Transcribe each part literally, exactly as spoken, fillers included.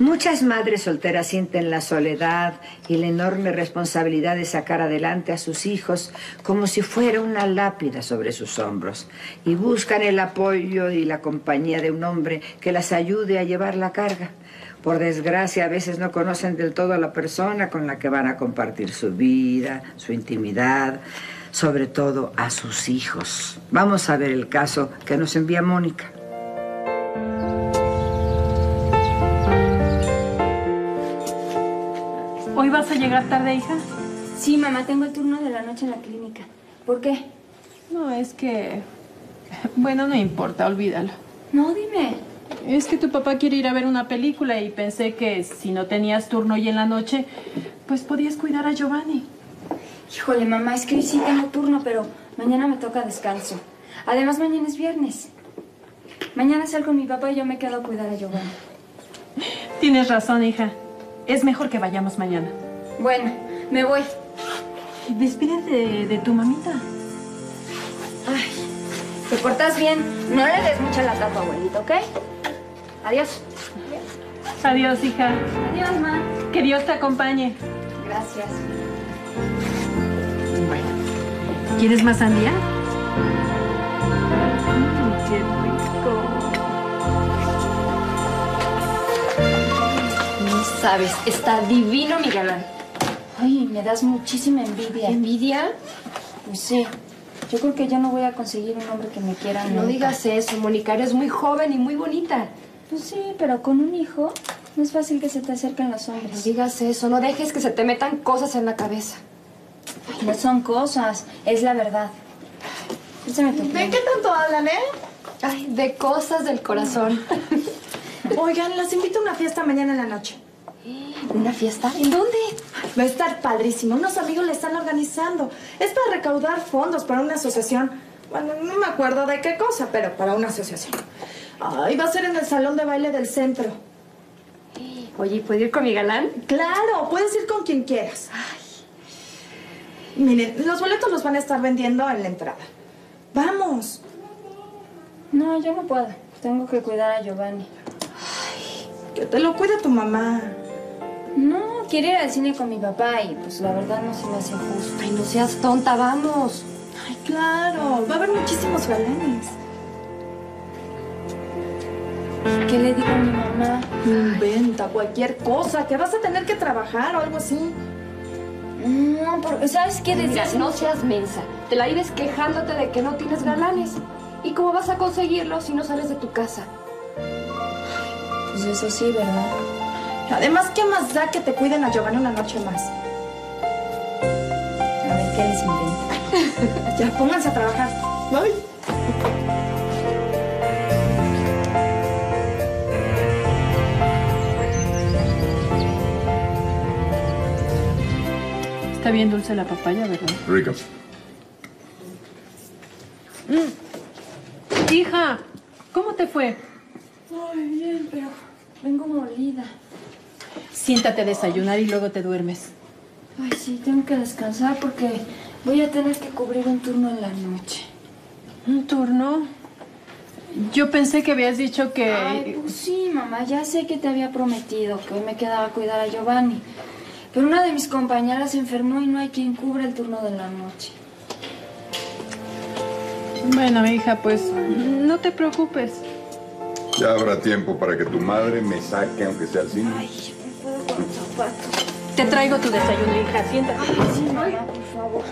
Muchas madres solteras sienten la soledad y la enorme responsabilidad de sacar adelante a sus hijos como si fuera una lápida sobre sus hombros y buscan el apoyo y la compañía de un hombre que las ayude a llevar la carga. Por desgracia, a veces no conocen del todo a la persona con la que van a compartir su vida, su intimidad, sobre todo a sus hijos. Vamos a ver el caso que nos envía Mónica. ¿Hoy vas a llegar tarde, hija? Sí, mamá, tengo el turno de la noche en la clínica. ¿Por qué? No, es que... Bueno, no importa, olvídalo. No, dime. Es que tu papá quiere ir a ver una película y pensé que si no tenías turno hoy en la noche, pues podías cuidar a Giovanni. Híjole, mamá, es que hoy sí tengo turno, pero mañana me toca descanso. Además, mañana es viernes. Mañana salgo con mi papá y yo me quedo a cuidar a Giovanni. Tienes razón, hija. Es mejor que vayamos mañana. Bueno, me voy. Despídete de, de tu mamita. Ay, te portas bien. No le des mucha lata a tu abuelito, ¿ok? Adiós. Adiós, hija. Adiós, ma. Que Dios te acompañe. Gracias. Bueno. ¿Quieres más sandía? Mm, qué rico. No sabes, está divino mi galán. Ay, me das muchísima envidia. ¿Envidia? Pues sí. Yo creo que ya no voy a conseguir un hombre que me quiera nunca. No digas eso, Mónica. Eres muy joven y muy bonita. Pues sí, pero con un hijo no es fácil que se te acerquen los hombres. No digas eso. No dejes que se te metan cosas en la cabeza. Ay, no son cosas, es la verdad. Pésame tu ¿De qué tanto hablan, eh? Ay, de cosas del corazón. Oigan, las invito a una fiesta mañana en la noche. ¿Una fiesta? ¿En dónde? Va a estar padrísimo. Unos amigos le están organizando. Es para recaudar fondos para una asociación. Bueno, no me acuerdo de qué cosa, pero para una asociación. Ay, va a ser en el salón de baile del centro. Oye, ¿puedo ir con mi galán? Claro, puedes ir con quien quieras. Ay. Miren, los boletos los van a estar vendiendo en la entrada. ¡Vamos! No, yo no puedo. Tengo que cuidar a Giovanni. Ay, que te lo cuide tu mamá. No, quiero ir al cine con mi papá y pues la verdad no se me hace justo. Ay, no seas tonta, vamos. Ay, claro, va a haber muchísimos galanes. ¿Qué le digo a mi mamá? Inventa cualquier cosa, que vas a tener que trabajar o algo así. No, porque ¿sabes qué? Desde Mira, hace no mucho- seas mensa. Te la vives quejándote de que no tienes galanes. ¿Y cómo vas a conseguirlo si no sales de tu casa? Pues eso sí, ¿verdad? Además, ¿qué más da que te cuiden a Giovanni una noche más? A ver qué les inventa. Ya, pónganse a trabajar. Ay. Está bien dulce la papaya, ¿verdad? Rica. Mm. Hija, ¿cómo te fue? Ay, bien, pero vengo molida. Siéntate a desayunar y luego te duermes. Ay, sí, tengo que descansar porque voy a tener que cubrir un turno en la noche. ¿Un turno? Yo pensé que habías dicho que... Ay, pues sí, mamá, ya sé que te había prometido que hoy me quedaba a cuidar a Giovanni. Pero una de mis compañeras se enfermó y no hay quien cubra el turno de la noche. Bueno, hija, pues no te preocupes. Ya habrá tiempo para que tu madre me saque, aunque sea al cine. Ay, me puedo con zapatos. Te traigo tu desayuno, hija. Siéntate. Ay, sí, mamá, por favor.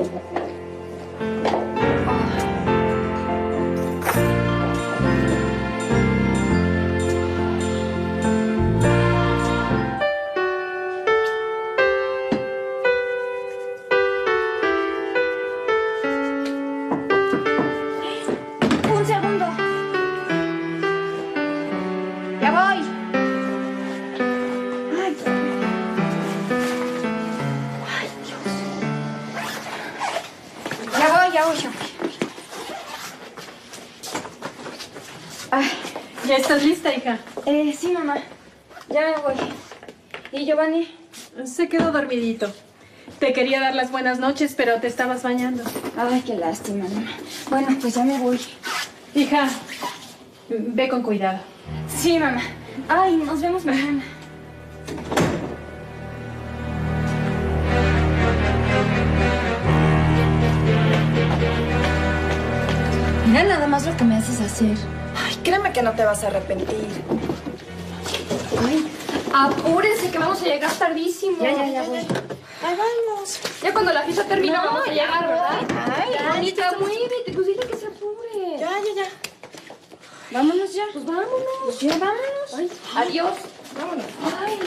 Un segundo. Ya voy. Ay, Ay, Dios. Ya voy, ya voy. Ay, ¿Ya estás lista, hija? eh, sí, mamá. Ya me voy. ¿Y Giovanni? Se quedó dormidito. Te quería dar las buenas noches, pero te estabas bañando. Ay, qué lástima, mamá. Bueno, pues ya me voy. Hija, ve con cuidado. Sí, mamá. Ay, nos vemos mañana. piensas hacer? Ay, créeme que no te vas a arrepentir. Ay, apúrense que vamos a llegar tardísimo. Ya, ya, ya voy. Ay, vamos. Ya cuando la fiesta termina No, vamos a ya llegar, ¿verdad? Ay, Ya, ay, Anita, estamos- muévete, pues dile que se apure. Ya, ya, ya. Vámonos ya. Pues vámonos. Pues ya, vámonos. Ay, adiós. Vámonos. Ay.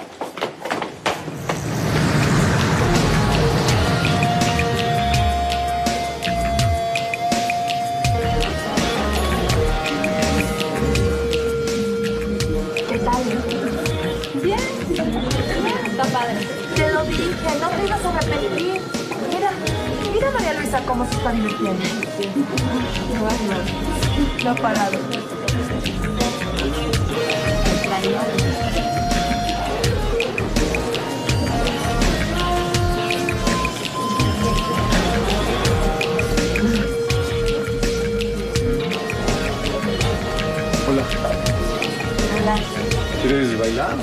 ¿Qué tal? Bien. Está padre. Te lo dije, no te ibas a arrepentir. Mira, mira a María Luisa cómo se está divirtiendo. Qué bárbaro. No ha parado. Hola. Hola. ¿Quieres bailar?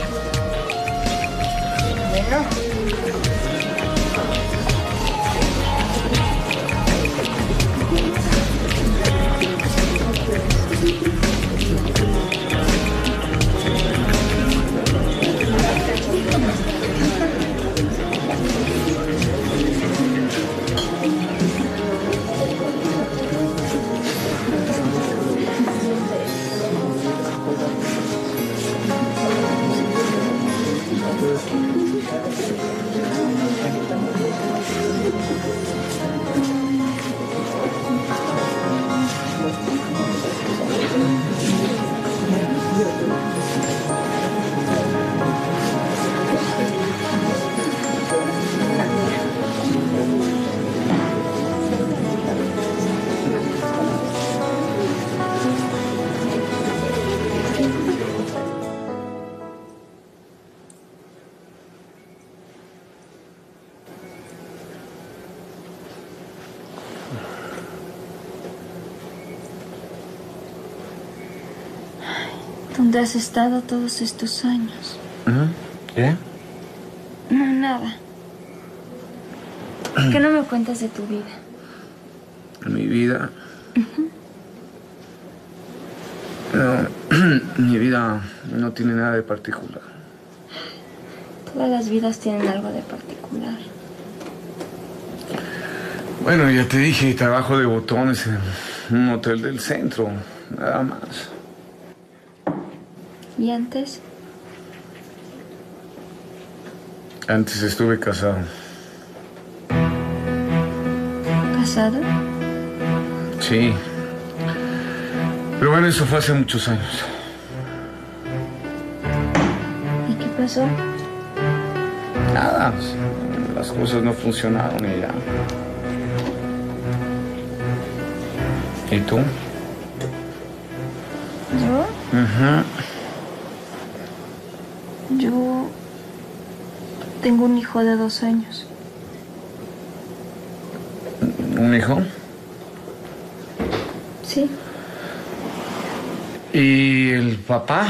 Bueno. ¿Dónde has estado todos estos años? ¿Qué? No, nada. ¿Por qué no me cuentas de tu vida? Mi vida. No, mi vida no tiene nada de particular. Todas las vidas tienen algo de particular. Bueno, ya te dije, trabajo de botones en un hotel del centro, nada más. ¿Y antes? Antes estuve casado. ¿Casado? Sí. Pero bueno, eso fue hace muchos años. ¿Y qué pasó? Nada, las cosas no funcionaron y ya. ¿Y tú? ¿Yo? Ajá. Yo tengo un hijo de dos años. ¿Un hijo? Sí. ¿Y el papá?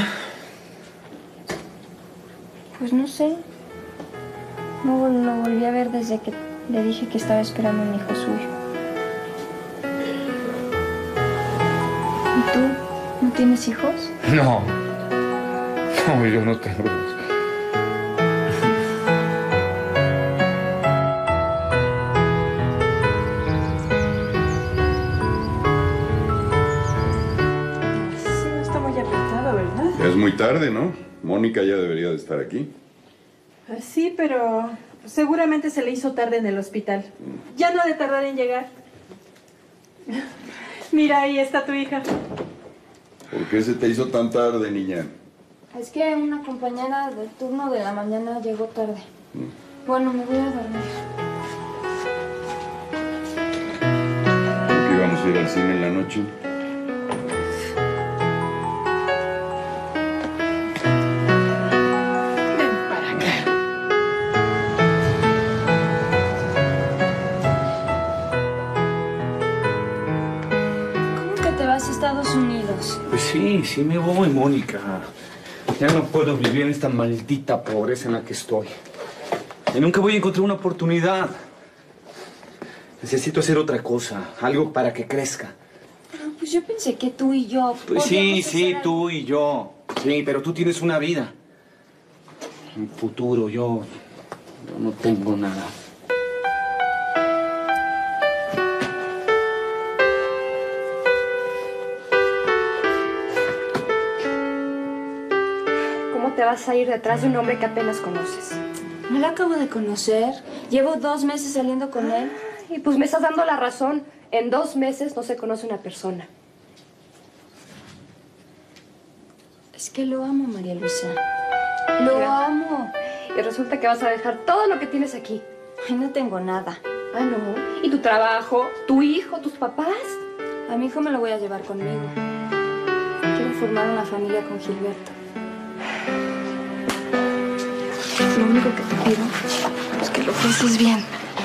Pues no sé. No lo volví a ver desde que le dije que estaba esperando un hijo suyo. ¿Y tú? ¿No tienes hijos? No. No, yo no tengo hijos. Sí, no está muy apretado, ¿verdad? Ya es muy tarde, ¿no? Mónica ya debería de estar aquí. Sí, pero seguramente se le hizo tarde en el hospital. Ya no ha de tardar en llegar. Mira, ahí está tu hija. ¿Por qué se te hizo tan tarde, niña? Es que una compañera del turno de la mañana llegó tarde. Bueno, me voy a dormir. ¿Por qué íbamos a ir al cine en la noche? ¿Cómo que te vas a Estados Unidos? Pues sí, sí me voy, Mónica. Ya no puedo vivir en esta maldita pobreza en la que estoy. Y nunca voy a encontrar una oportunidad. Necesito hacer otra cosa, algo para que crezca. Pero pues Pues yo pensé que tú y yo... Pues sí, podíamos sí, hacer tú y yo. Sí, pero tú tienes una vida. Un futuro, yo... Yo no tengo nada. ¿Cómo te vas a ir detrás de un hombre que apenas conoces? No lo acabo de conocer. Llevo dos meses saliendo con él. Y pues me estás dando la razón. En dos meses no se conoce una persona. Es que lo amo, María Luisa. Lo Mira. amo. Y resulta que vas a dejar todo lo que tienes aquí. Ay, no tengo nada. Ah, no. ¿Y tu trabajo? ¿Tu hijo? ¿Tus papás? A mi hijo me lo voy a llevar conmigo. Quiero formar una familia con Gilberto. Lo único que te pido es que lo pienses bien.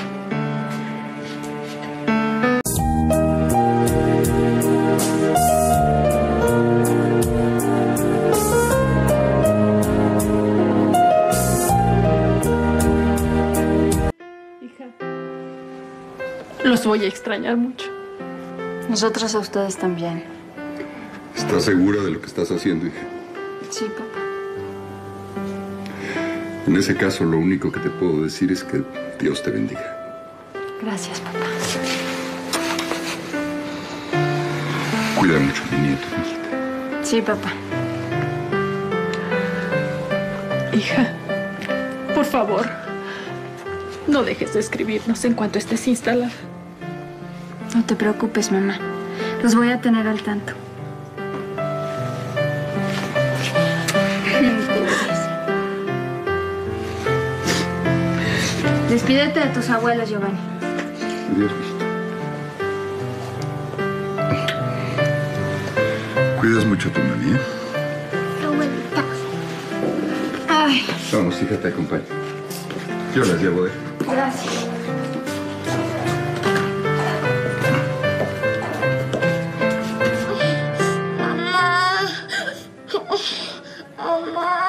Hija, los voy a extrañar mucho. Nosotros a ustedes también. ¿Estás segura de lo que estás haciendo, hija? Sí, papá. En ese caso, lo único que te puedo decir es que Dios te bendiga. Gracias, papá. Cuida mucho a mi nieto, hijita. Sí, papá. Hija, por favor, no dejes de escribirnos en cuanto estés instalada. No te preocupes, mamá. Los voy a tener al tanto. Despídete de tus abuelos, Giovanni. Adiós, hijita. Cuidas mucho a tu mami, ¿eh? Abuelita. Ay, Vamos, hija, te acompaño. Yo las llevo, ¿eh? gracias. Mamá. Mamá.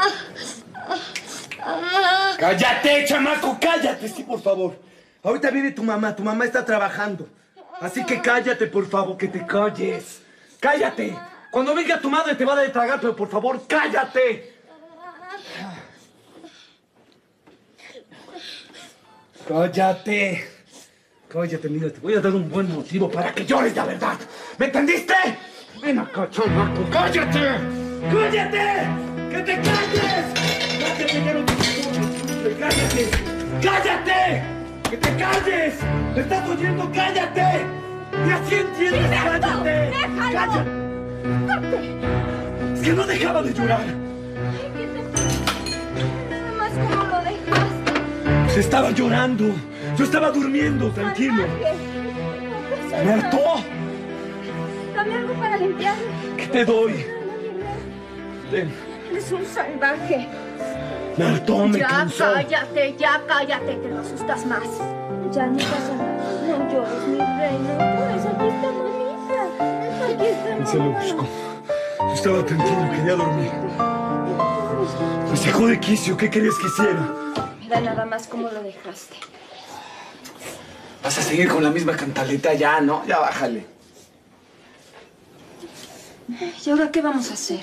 Mamá. ¡Cállate, chamaco! ¡Cállate! Sí, por favor. Ahorita viene tu mamá. Tu mamá está trabajando. Así que cállate, por favor, que te calles. ¡Cállate! Cuando venga tu madre te va a dar de tragar, pero por favor, cállate. Cállate. Cállate, mira, te voy a dar un buen motivo para que llores la verdad. ¿Me entendiste? Ven acá, chamaco. ¡Cállate! ¡Cállate! ¡Que te calles! ¡Cállate, ya no te escucho! ¡Cállate! ¡Cállate! ¡Que te calles! ¿Me estás oyendo? ¡Cállate! ¡Y así entiendes! ¡Cállate! ¡Déjalo! ¡Cállate! Es que no dejaba de llorar. Nada más cómo lo dejaste. Se estaba llorando. Yo estaba durmiendo, tranquilo. ¿Me hartó? Dame algo para limpiarlo. ¿Qué te doy? Ten. Eres un salvaje. Me hartó, me Ya cansó. cállate, ya cállate, te lo asustas más. Ya no pasa nada. No llores, mi reina. No llores, aquí está mamita. Aquí está Y se lo mamá. buscó. Yo estaba tranquilo, quería dormir. Me sacó de quicio, ¿qué querías que hiciera? Mira nada más cómo lo dejaste. Vas a seguir con la misma cantaleta ya, ¿no? Ya bájale. ¿Y ahora qué vamos a hacer?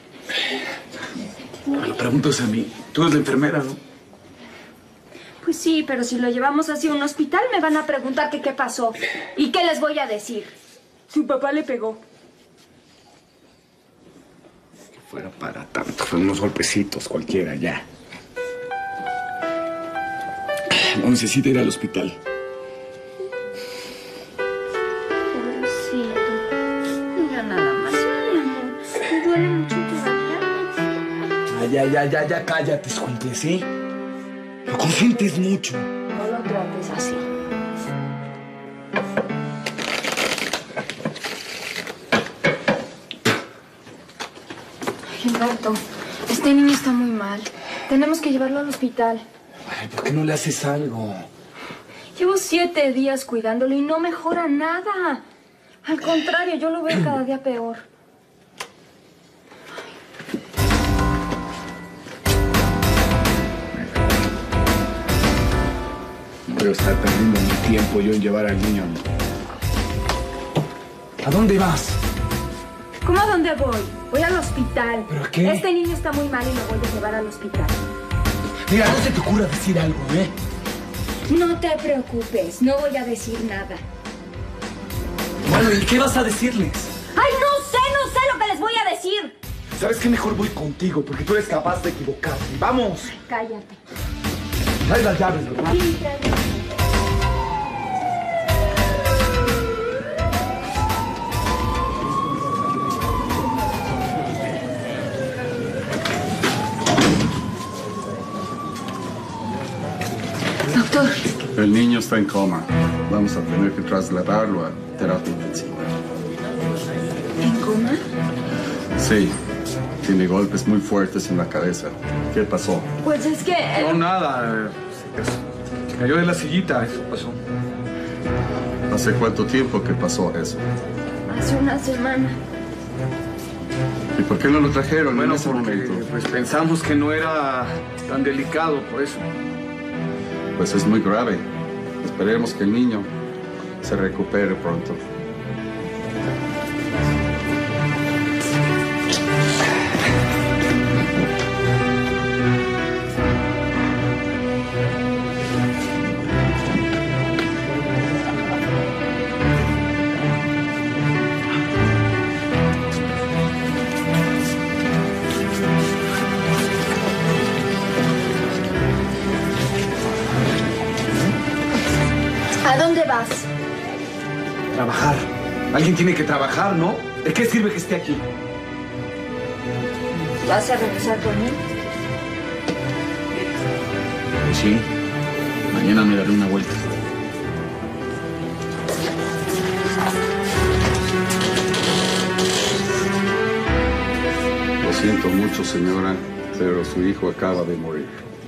Me lo preguntas a mí. Tú eres la enfermera, ¿no? Pues sí, pero si lo llevamos hacia un hospital me van a preguntar que qué pasó. ¿Y qué les voy a decir? Su papá le pegó. Que fuera para tanto. Fueron unos golpecitos cualquiera, ya. No necesita ir al hospital. Pobrecito. Mira nada más, mi amor. Me duele mucho todavía. Ah, ya, ya, ya, ya, cállate, escuincle, ¿sí? Lo consientes mucho. No lo trates así. Gilberto, este niño está muy mal. Tenemos que llevarlo al hospital. Ay, ¿por qué no le haces algo? Llevo siete días cuidándolo y no mejora nada. Al contrario, yo lo veo cada día peor. No voy a estar perdiendo mi tiempo yo en llevar al niño. ¿A dónde vas? ¿Cómo a dónde voy? Voy al hospital. ¿Pero qué? Este niño está muy mal y lo voy a llevar al hospital. Mira, no se te ocurra decir algo, ¿eh? No te preocupes, no voy a decir nada. Bueno, ¿y qué vas a decirles? ¡Ay, no sé, no sé lo que les voy a decir! ¿Sabes qué? Mejor voy contigo, porque tú eres capaz de equivocarte. ¡Vamos! Cállate. Trae las llaves, ¿verdad? Sí, tráeme. Doctor. El niño está en coma. Vamos a tener que trasladarlo a terapia intensiva. ¿En coma? Sí, tiene golpes muy fuertes en la cabeza. ¿Qué pasó? Pues es que... No, nada. eh, Se cayó de la sillita, eso pasó. ¿Hace cuánto tiempo que pasó eso? Hace una semana. ¿Y por qué no lo trajeron Bueno, en ese porque momento? pues pensamos que no era tan delicado, por eso. Pues es muy grave. Esperemos que el niño se recupere pronto. ¿A dónde vas? Trabajar. Alguien tiene que trabajar, ¿no? ¿De qué sirve que esté aquí? ¿Vas a regresar con él? Sí. Mañana me daré una vuelta. Lo siento mucho, señora, pero su hijo acaba de morir.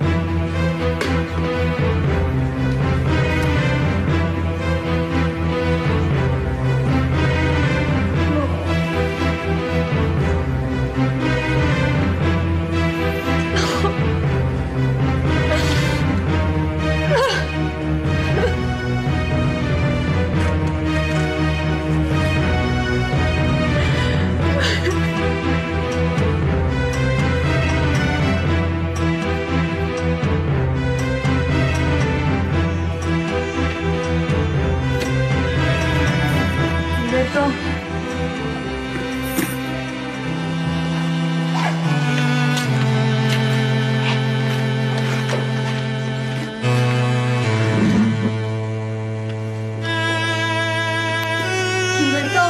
Beto. Gilberto.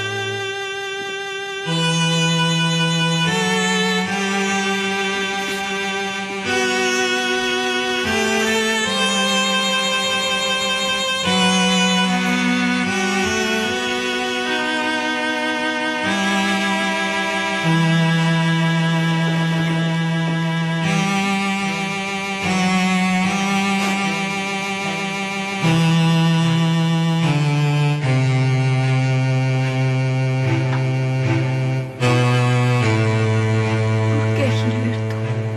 ¿Por qué, Gilberto?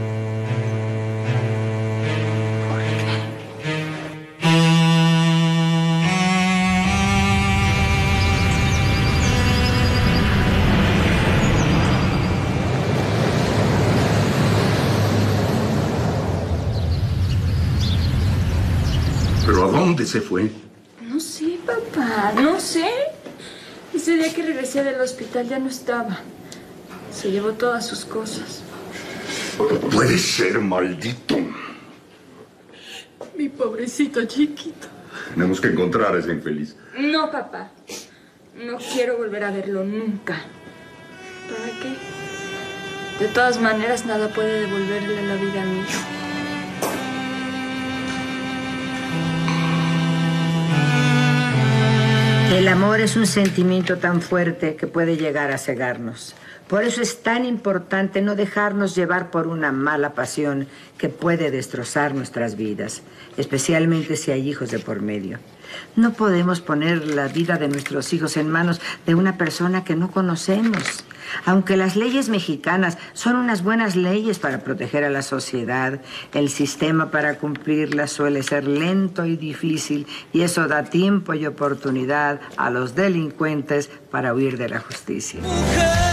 ¿Por qué? ¿Pero a dónde se fue? No sé, papá, no sé. Ese día que regresé del hospital ya no estaba. Se llevó todas sus cosas. Puede ser, maldito. Mi pobrecito chiquito. Tenemos que encontrar a ese infeliz. No, papá. No quiero volver a verlo nunca. ¿Para qué? De todas maneras, nada puede devolverle la vida a mi hijo. El amor es un sentimiento tan fuerte que puede llegar a cegarnos. Por eso es tan importante no dejarnos llevar por una mala pasión que puede destrozar nuestras vidas, especialmente si hay hijos de por medio. No podemos poner la vida de nuestros hijos en manos de una persona que no conocemos. Aunque las leyes mexicanas son unas buenas leyes para proteger a la sociedad, el sistema para cumplirlas suele ser lento y difícil, y eso da tiempo y oportunidad a los delincuentes para huir de la justicia. Mujer.